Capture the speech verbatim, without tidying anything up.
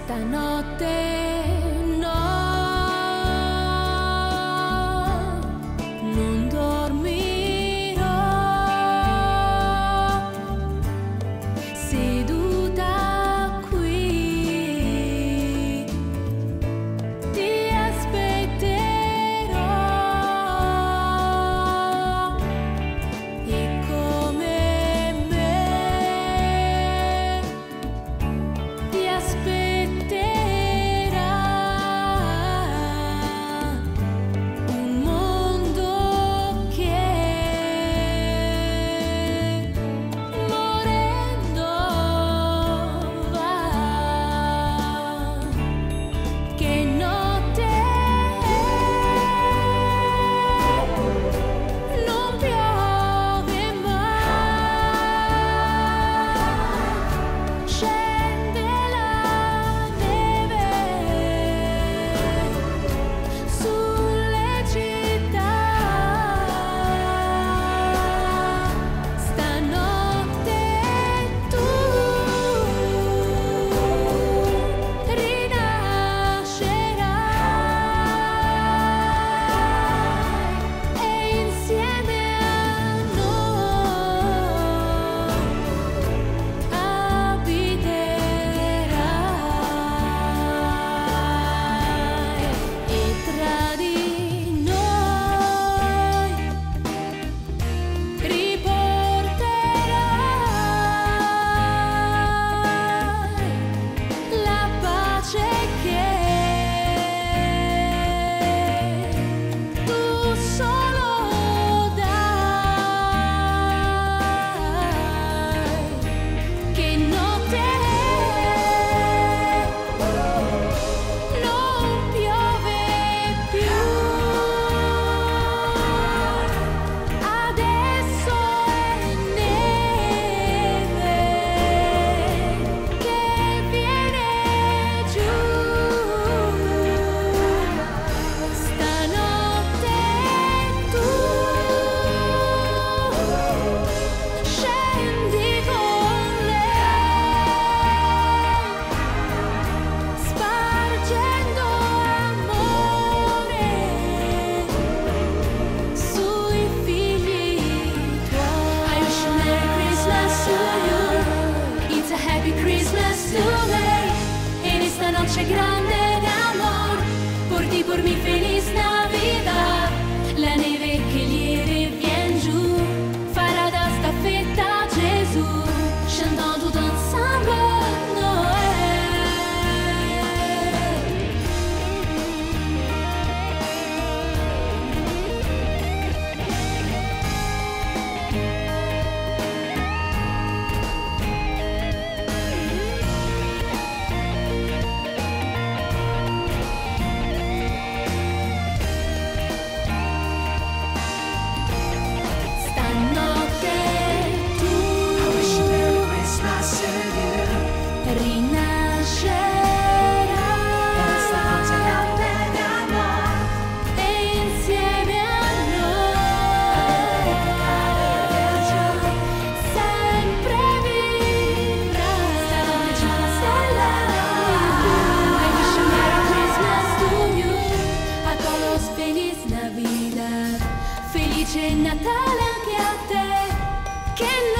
Stanotte no, non dormirò, seduta qui, ti aspetterò e come me ti aspetterà un mondo che morendo va. Che notte non piove mai, scende la neve sulle città. Stanotte tu rinascerai e insieme a noi abiterai e tra di noi riporterai la pace che tu solo dai. Che notte non piove più, adesso è neve che viene giù. Stanotte tu scendi con lei, spargendo amore sui figli tuoi. I wish a Merry Christmas to you, it's a Happy Christmas to me. En esta noche grande de amor, por ti, por mi feliz Navidad. La neve che lieve vien giù farà da staffetta a Gesù, chantant tout ensemble Noël. Stanotte tu rinascerai e insieme a noi sempre vivrai. I wish a Merry Christmas to you, a todos feliz Navidad, felice Natale anche a te. Che